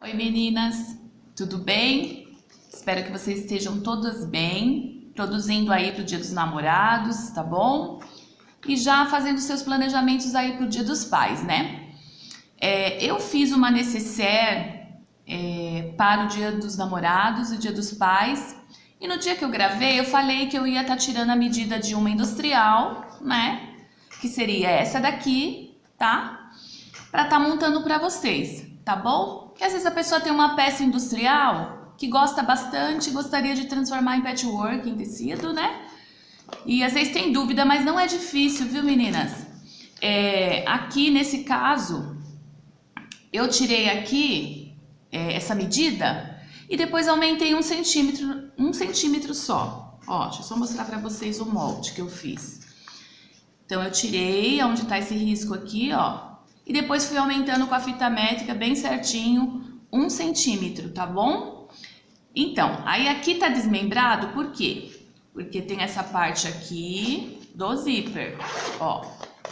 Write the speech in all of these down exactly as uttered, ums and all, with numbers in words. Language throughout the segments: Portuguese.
Oi meninas, tudo bem? Espero que vocês estejam todas bem, produzindo aí pro Dia dos Namorados, tá bom? E já fazendo seus planejamentos aí pro Dia dos Pais, né? É, eu fiz uma nécessaire é, para o Dia dos Namorados e o Dia dos Pais. E no dia que eu gravei, eu falei que eu ia estar tirando a medida de uma industrial, né? Que seria essa daqui, tá? Pra estar montando pra vocês, tá bom? Porque às vezes a pessoa tem uma peça industrial que gosta bastante e gostaria de transformar em patchwork, em tecido, né? E às vezes tem dúvida, mas não é difícil, viu meninas? É, aqui nesse caso, eu tirei aqui é, essa medida e depois aumentei um centímetro, um centímetro só. Ó, deixa eu só mostrar pra vocês o molde que eu fiz. Então eu tirei onde tá esse risco aqui, ó. E depois fui aumentando com a fita métrica bem certinho, um centímetro, tá bom? Então, aí aqui tá desmembrado, por quê? Porque tem essa parte aqui do zíper, ó.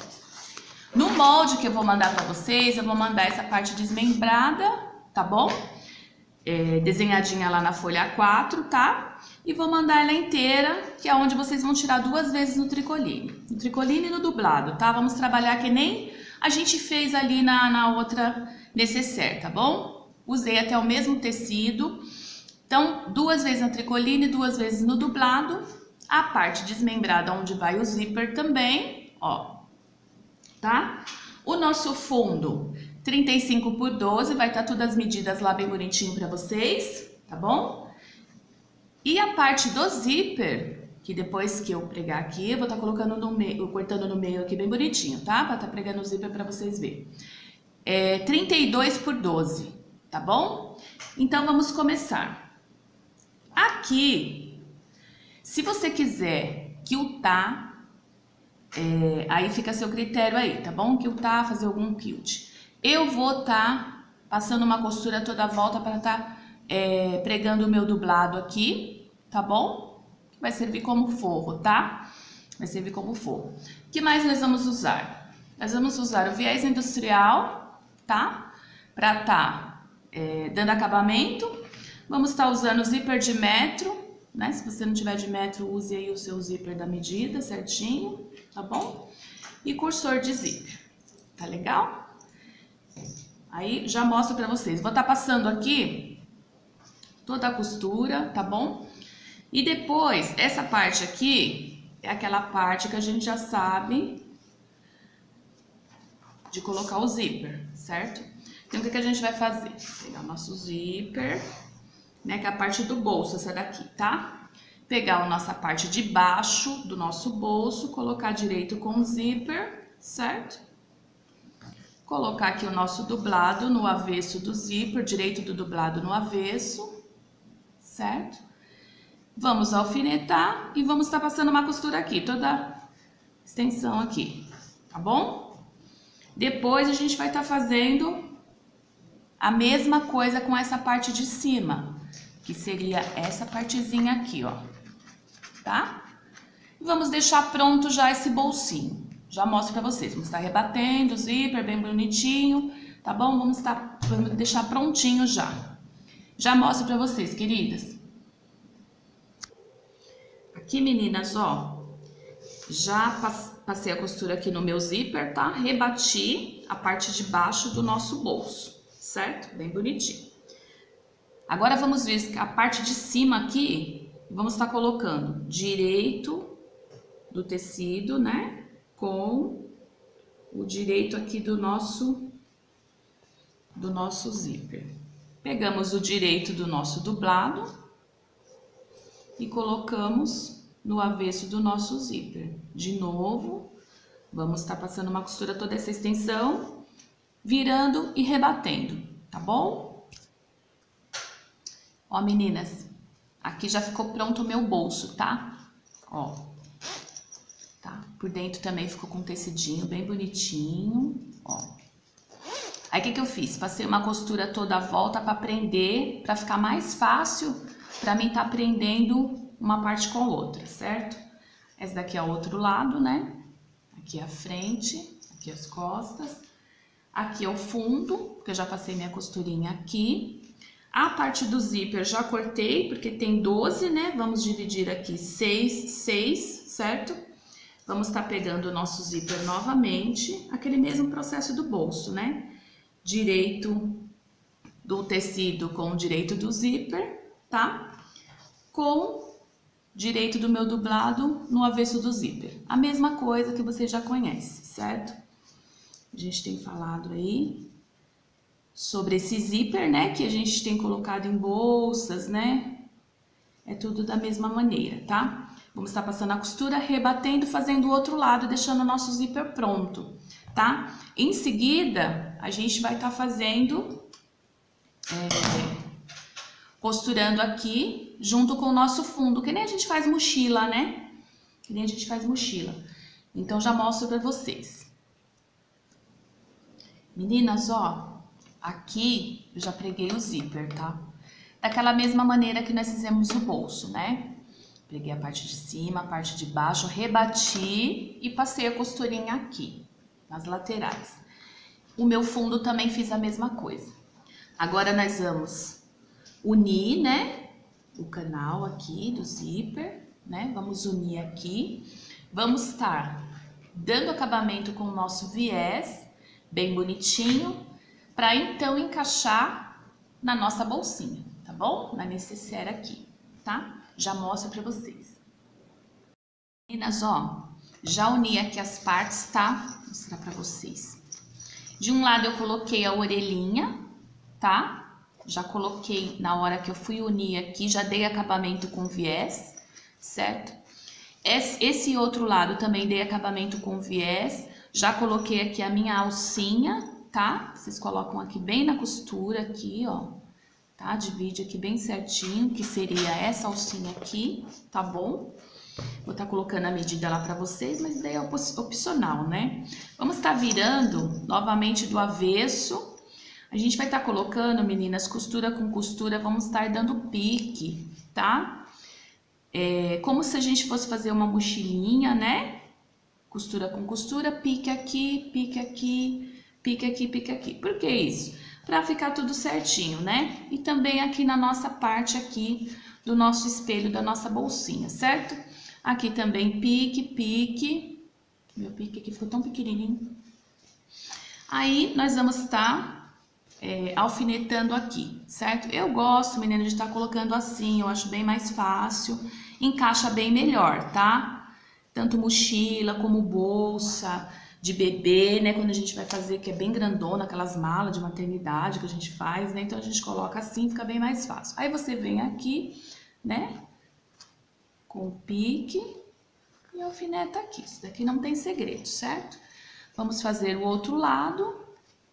No molde que eu vou mandar pra vocês, eu vou mandar essa parte desmembrada, tá bom? É, desenhadinha lá na folha A quatro, tá? E vou mandar ela inteira, que é onde vocês vão tirar duas vezes no tricoline. No tricoline e no dublado, tá? Vamos trabalhar que nem a gente fez ali na, na outra nécessaire, tá bom? Usei até o mesmo tecido. Então, duas vezes na tricoline, duas vezes no dublado. A parte desmembrada onde vai o zíper também, ó. Tá? O nosso fundo, trinta e cinco por doze, vai estar todas as medidas lá bem bonitinho pra vocês, tá bom? E a parte do zíper, que depois que eu pregar aqui, eu vou estar colocando no meio, cortando no meio aqui bem bonitinho, tá? Pra estar pregando o zíper pra vocês verem. É trinta e dois por doze, tá bom? Então vamos começar. Aqui, se você quiser quiltar, é, aí fica a seu critério aí, tá bom? Quiltar, fazer algum quilt. Eu vou estar passando uma costura toda a volta para estar é, pregando o meu dublado aqui, tá bom? Vai servir como forro, tá? Vai servir como forro. O que mais nós vamos usar? Nós vamos usar o viés industrial, tá? Pra tá é, dando acabamento. Vamos estar usando o zíper de metro, né? Se você não tiver de metro, use aí o seu zíper da medida certinho, tá bom? E cursor de zíper, tá legal? Aí já mostro pra vocês. Vou estar passando aqui toda a costura, tá bom? E depois, essa parte aqui é aquela parte que a gente já sabe de colocar o zíper, certo? Então, o que, que a gente vai fazer? Pegar o nosso zíper, né, que é a parte do bolso, essa daqui, tá? Pegar a nossa parte de baixo do nosso bolso, colocar direito com o zíper, certo? Colocar aqui o nosso dublado no avesso do zíper, direito do dublado no avesso, certo? Vamos alfinetar e vamos estar passando uma costura aqui, toda a extensão aqui, tá bom? Depois a gente vai estar fazendo a mesma coisa com essa parte de cima, que seria essa partezinha aqui, ó, tá? Vamos deixar pronto já esse bolsinho. Já mostro pra vocês, vamos estar rebatendo o zíper bem bonitinho, tá bom? Vamos estar, vamos deixar prontinho já. Já mostro pra vocês, queridas. Aqui, meninas, ó, já passei a costura aqui no meu zíper, tá? Rebati a parte de baixo do nosso bolso, certo? Bem bonitinho. Agora vamos ver a parte de cima aqui, vamos estar colocando direito do tecido, né? Com o direito aqui do nosso, do nosso zíper. Pegamos o direito do nosso dublado e colocamos no avesso do nosso zíper. De novo, vamos estar passando uma costura toda essa extensão, virando e rebatendo, tá bom? Ó, meninas, aqui já ficou pronto o meu bolso, tá? Ó, tá? Por dentro também ficou com tecidinho bem bonitinho, ó. Aí, o que que eu fiz? Passei uma costura toda a volta para prender, para ficar mais fácil para mim tá prendendo uma parte com a outra, certo? Esse daqui é o outro lado, né? Aqui é a frente, aqui as costas. Aqui é o fundo, porque eu já passei minha costurinha aqui. A parte do zíper já cortei, porque tem doze, né? Vamos dividir aqui seis, seis, certo? Vamos estar pegando o nosso zíper novamente, aquele mesmo processo do bolso, né? Direito do tecido com o direito do zíper, tá? Com direito do meu dublado no avesso do zíper. A mesma coisa que você já conhece, certo? A gente tem falado aí sobre esse zíper, né? Que a gente tem colocado em bolsas, né? É tudo da mesma maneira, tá? Vamos estar passando a costura, rebatendo, fazendo o outro lado, deixando o nosso zíper pronto, tá? Em seguida, a gente vai estar fazendo... É, costurando aqui, junto com o nosso fundo, que nem a gente faz mochila, né? Que nem a gente faz mochila. Então, já mostro pra vocês. Meninas, ó, aqui eu já preguei o zíper, tá? Daquela mesma maneira que nós fizemos o bolso, né? Preguei a parte de cima, a parte de baixo, rebati e passei a costurinha aqui, nas laterais. O meu fundo também fiz a mesma coisa. Agora, nós vamos unir, né? O canal aqui do zíper, né? Vamos unir aqui. Vamos estar dando acabamento com o nosso viés, bem bonitinho, para então encaixar na nossa bolsinha, tá bom? Na necessaire aqui, tá? Já mostro para vocês. Meninas, ó, já uni aqui as partes, tá? Vou mostrar para vocês. De um lado eu coloquei a orelhinha, tá? Já coloquei na hora que eu fui unir aqui, já dei acabamento com viés, certo? Esse outro lado também dei acabamento com viés, já coloquei aqui a minha alcinha, tá? Vocês colocam aqui bem na costura, aqui, ó, tá? Divide aqui bem certinho, que seria essa alcinha aqui, tá bom? Vou estar colocando a medida lá pra vocês, mas daí é opcional, né? Vamos estar virando novamente do avesso. A gente vai estar colocando, meninas, costura com costura, vamos estar dando pique, tá? É como se a gente fosse fazer uma mochilinha, né? Costura com costura, pique aqui, pique aqui, pique aqui, pique aqui. Por que isso? Pra ficar tudo certinho, né? E também aqui na nossa parte aqui do nosso espelho, da nossa bolsinha, certo? Aqui também pique, pique. Meu pique aqui ficou tão pequenininho. Aí, nós vamos estar... É, alfinetando aqui, certo? Eu gosto, menina, de estar colocando assim, eu acho bem mais fácil, encaixa bem melhor, tá? Tanto mochila como bolsa de bebê, né? Quando a gente vai fazer, que é bem grandona, aquelas malas de maternidade que a gente faz, né? Então a gente coloca assim, fica bem mais fácil. Aí você vem aqui, né? Com o pique e alfineta aqui. Isso daqui não tem segredo, certo? Vamos fazer o outro lado.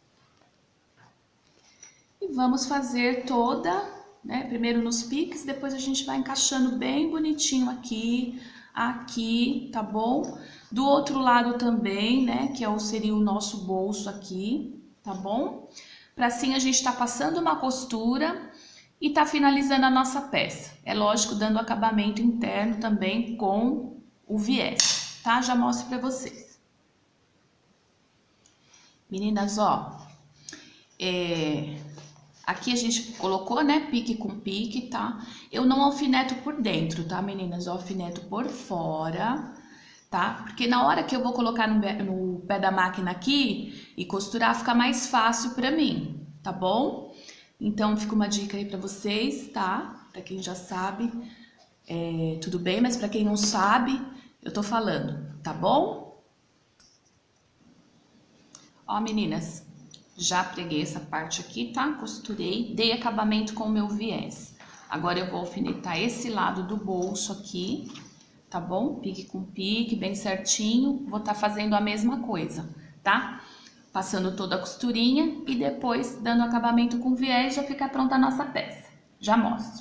E vamos fazer toda, né, primeiro nos piques, depois a gente vai encaixando bem bonitinho aqui, aqui, tá bom? Do outro lado também, né, que é o, seria o nosso bolso aqui, tá bom? Pra assim a gente tá passando uma costura e tá finalizando a nossa peça. É lógico, dando acabamento interno também com o viés, tá? Já mostro pra vocês. Meninas, ó, é... aqui a gente colocou, né, pique com pique, tá? Eu não alfineto por dentro, tá, meninas? Eu alfineto por fora, tá? Porque na hora que eu vou colocar no, no pé da máquina aqui e costurar, fica mais fácil pra mim, tá bom? Então, fica uma dica aí pra vocês, tá? Pra quem já sabe, é, tudo bem, mas pra quem não sabe, eu tô falando, tá bom? Ó, meninas... Já preguei essa parte aqui, tá? Costurei, dei acabamento com o meu viés. Agora eu vou alfinetar esse lado do bolso aqui, tá bom? Pique com pique, bem certinho. Vou tá fazendo a mesma coisa, tá? Passando toda a costurinha e depois dando acabamento com viés, já fica pronta a nossa peça. Já mostro.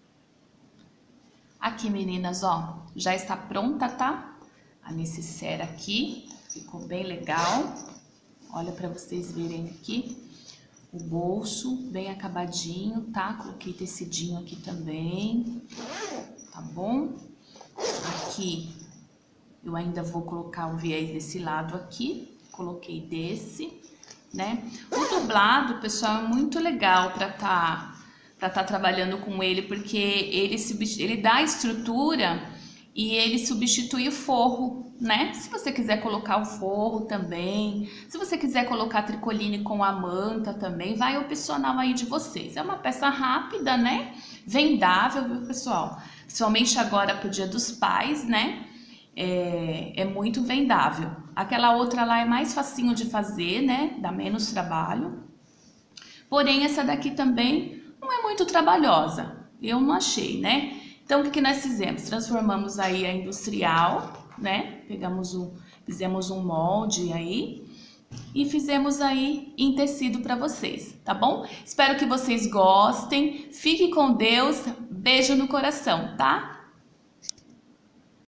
Aqui, meninas, ó, já está pronta, tá? A necessaire aqui, ficou bem legal. Olha para vocês verem aqui, o bolso bem acabadinho, tá? Coloquei tecidinho aqui também, tá bom? Aqui eu ainda vou colocar o viés desse lado aqui, coloquei desse, né? O dublado, pessoal, é muito legal para tá para tá trabalhando com ele, porque ele ele dá estrutura e ele substitui o forro, né? Se você quiser colocar o forro também, se você quiser colocar tricoline com a manta também, vai opcional aí de vocês. É uma peça rápida, né? Vendável, viu, pessoal? Principalmente agora pro Dia dos Pais, né? É, é muito vendável. Aquela outra lá é mais facinho de fazer, né? Dá menos trabalho. Porém, essa daqui também não é muito trabalhosa. Eu não achei, né? Então, o que, que nós fizemos? Transformamos aí a industrial, né? Pegamos o, fizemos um molde aí e fizemos aí em tecido para vocês, tá bom? Espero que vocês gostem. Fique com Deus. Beijo no coração, tá?